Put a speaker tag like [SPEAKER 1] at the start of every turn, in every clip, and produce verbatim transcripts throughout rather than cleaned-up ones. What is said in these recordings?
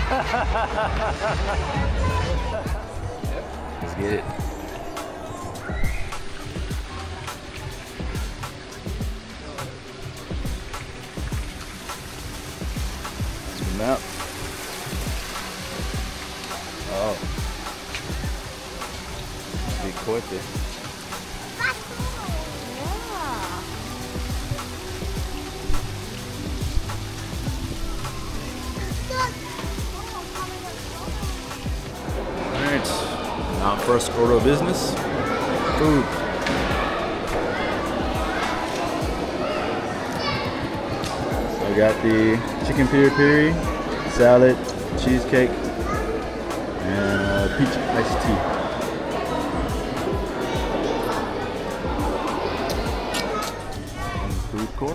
[SPEAKER 1] Let's get it. Zoom out. Oh. Big corte. Now first order of business, food. I got the chicken piri piri, salad, cheesecake, and uh, peach iced tea. In the food court.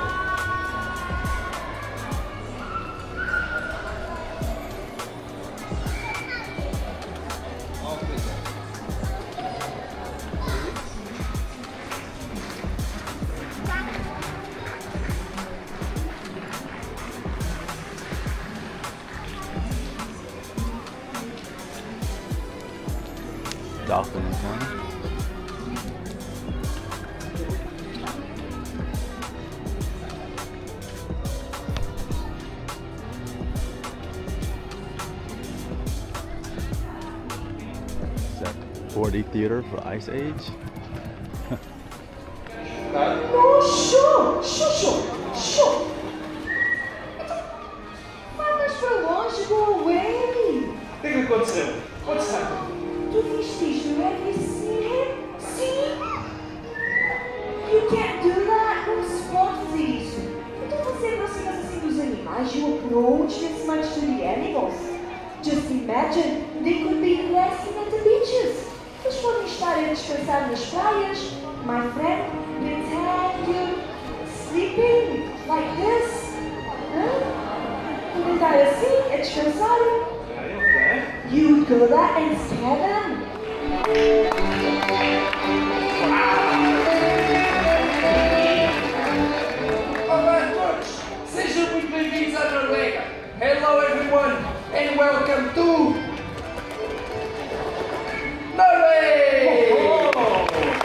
[SPEAKER 1] Dolphins, huh? Is that four D theater for Ice Age?
[SPEAKER 2] Oh, sure, sure, sure, sure. Vai mais pra longe, go away.
[SPEAKER 3] O que aconteceu? What's happened?
[SPEAKER 2] Tu viste isto? Have you seen him? See? You can't do that. Não se pode fazer isso. Então você aproxima-se assim dos animais. You approach this much to the animals. Just imagine, they could be relaxing at the beaches. Eles podem estar a descansar nas praias. My friend, pretend you're sleeping like this. Huh? Podem estar assim, a descansar. You would go there and scare them.
[SPEAKER 3] Olá a todos! Sejam muito bem-vindos à Noruega! Hello everyone and welcome to Norway! Oh, oh.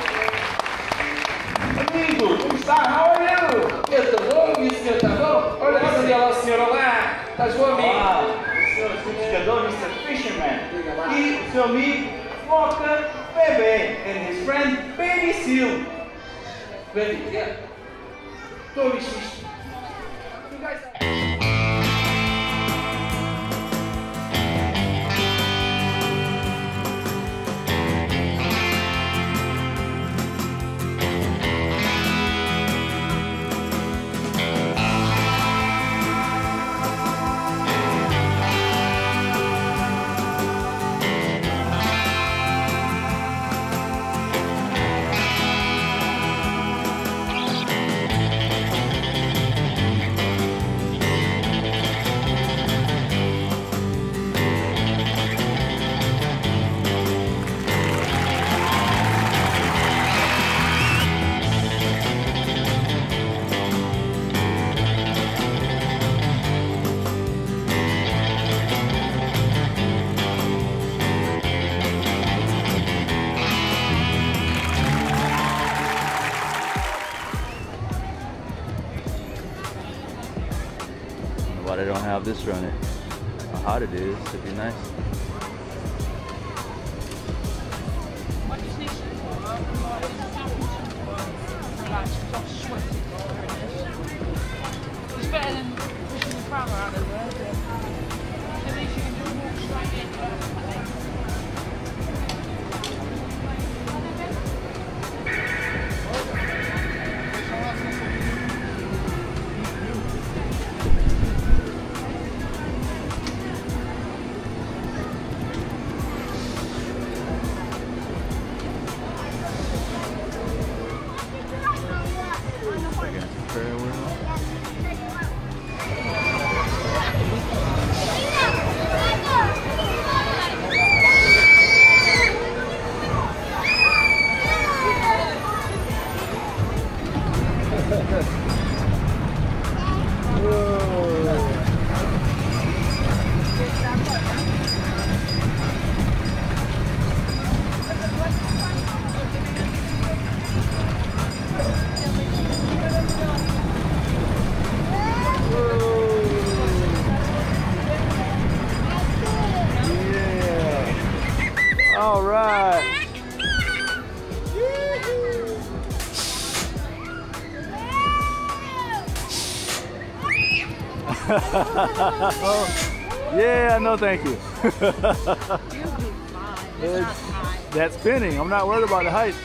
[SPEAKER 3] Amigo, como está? How are you? Eu estou bom e o senhor está bom? Olha essa ali, olha o senhor, olá! Estás bom, amigo?
[SPEAKER 4] Olá, o senhor pescador, mister Fisherman. E o seu amigo, Foca Bebê, and his friend, Baby Seal.
[SPEAKER 3] Baby, yeah. Estou a ver isto. You guys are...
[SPEAKER 1] Why they don't have this running? How hot it is, it'd be nice.
[SPEAKER 5] It's better than pushing the pram around everywhere. At least you can just walk straight in.
[SPEAKER 1] Yeah, no thank you.
[SPEAKER 5] You'll be fine. It's not high.
[SPEAKER 1] That's spinning. I'm not worried about the height.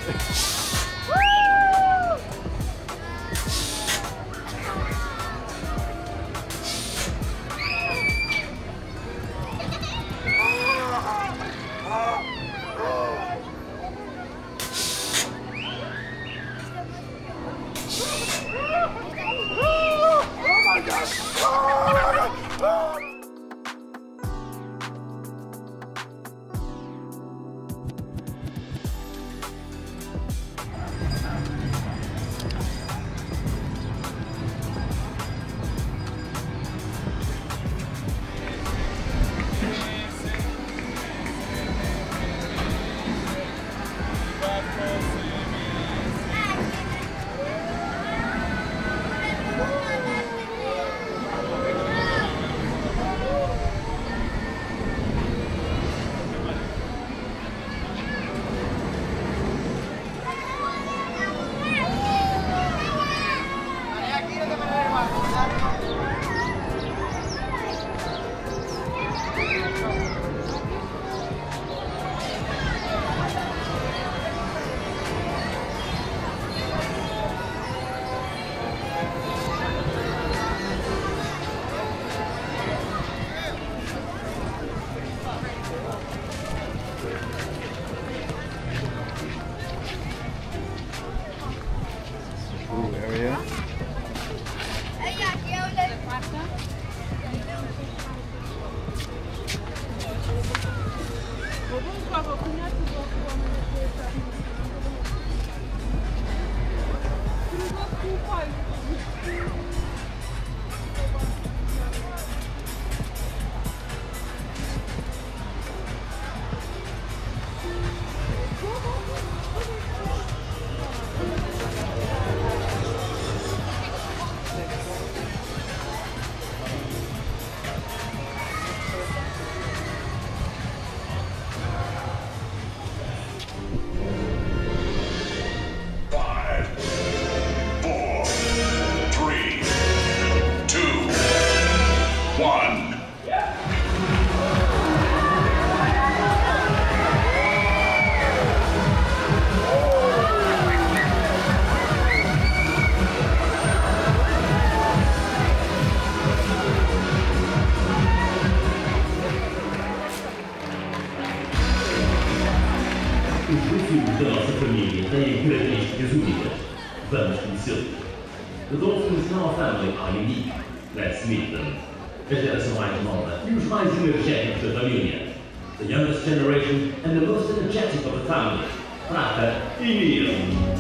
[SPEAKER 6] Vamos conhecê-los. The dolphins in our family are unique. Let's meet them. A geração mais nova e os mais energéticos da família. The youngest generation and the most energetic of the family. Prata e Neil.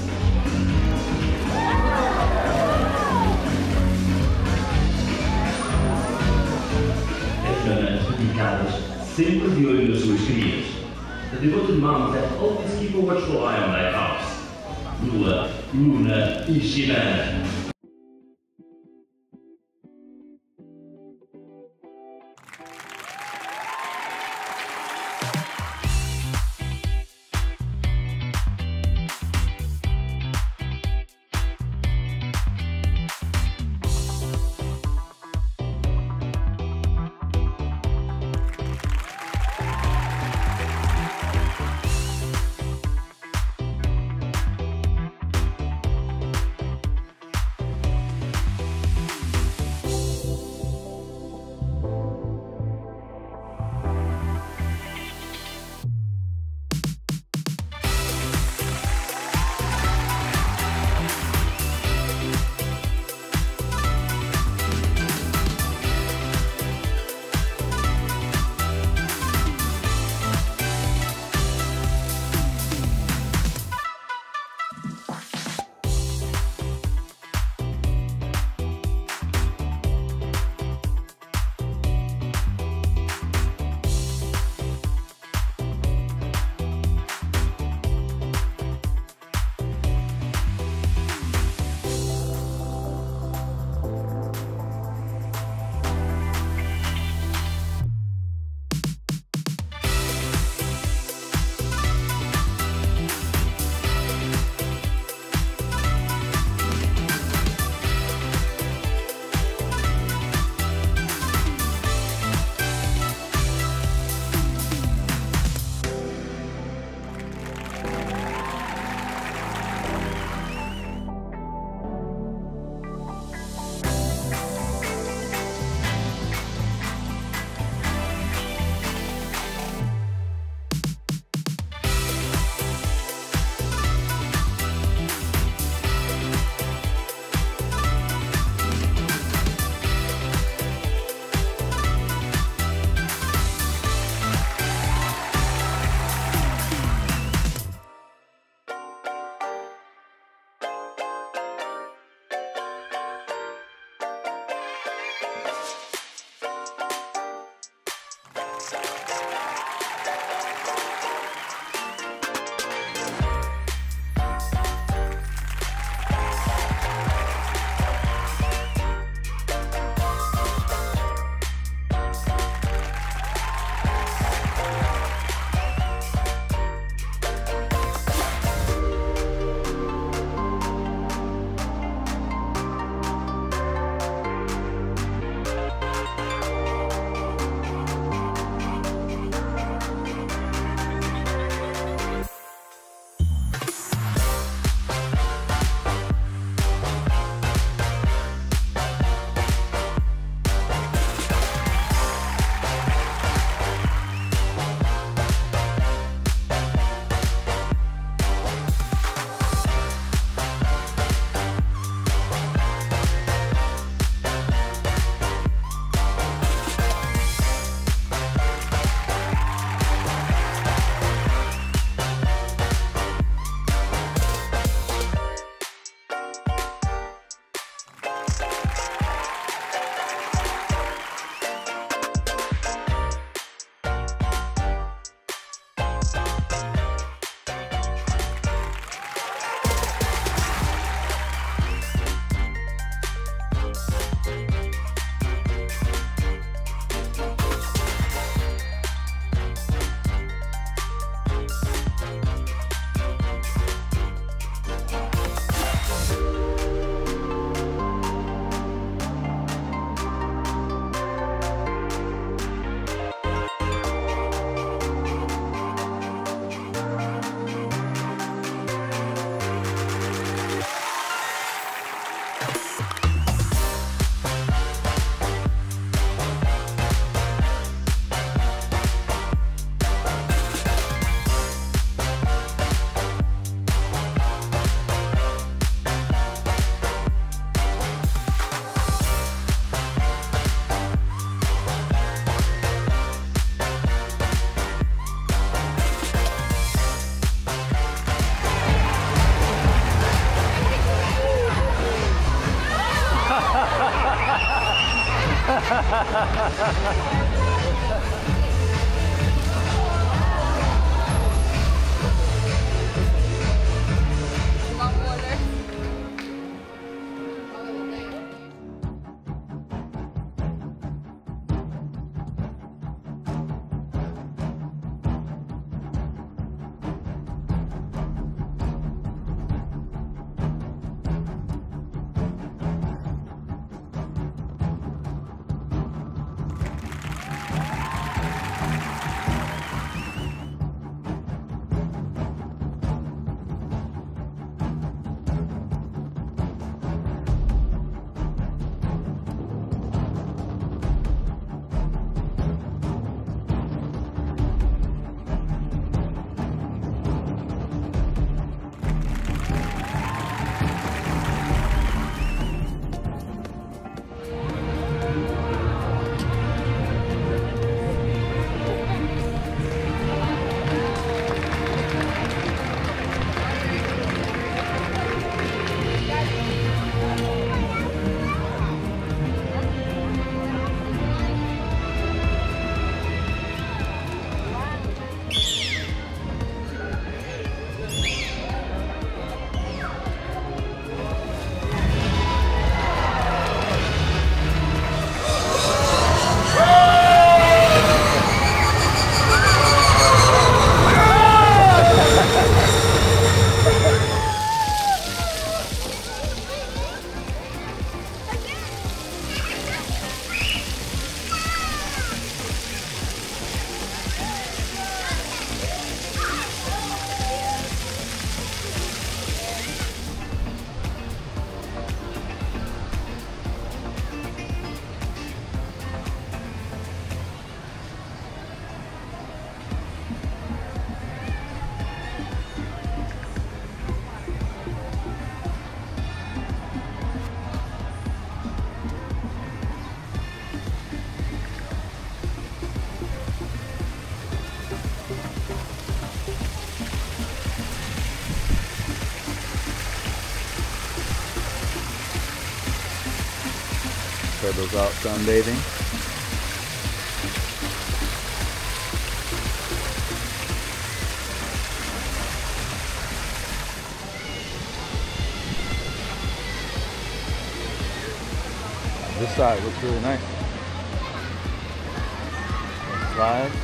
[SPEAKER 6] As mamães dedicadas, sempre de olho nas suas crias. The devoted moms that always keep a watchful eye on their house. Lula, Luna e Shimana.
[SPEAKER 1] Turtles out sunbathing. This side looks really nice. Slide.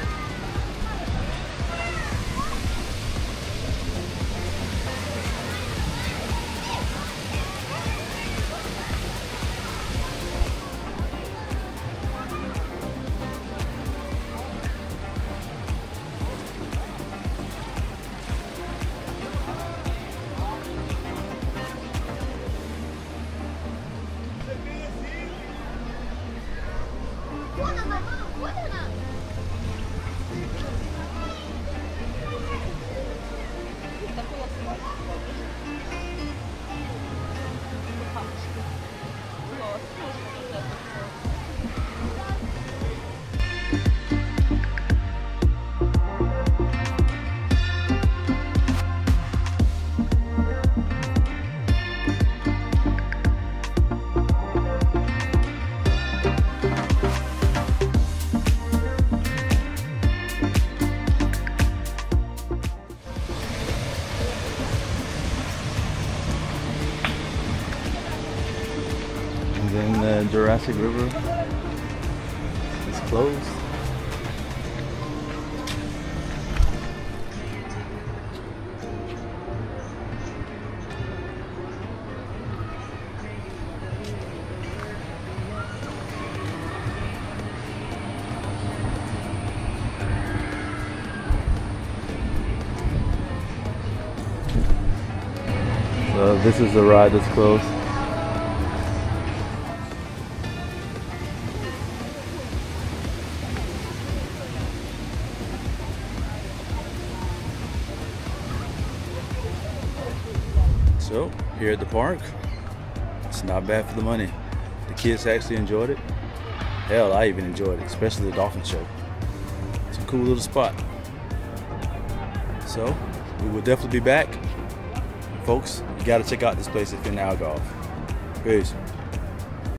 [SPEAKER 1] And then the Jurassic River is closed. So this is the ride that's closed. So here at the park, it's not bad for the money. The kids actually enjoyed it. Hell, I even enjoyed it, especially the dolphin show. It's a cool little spot. So we will definitely be back. Folks, you gotta check out this place if you're in Algarve. Peace.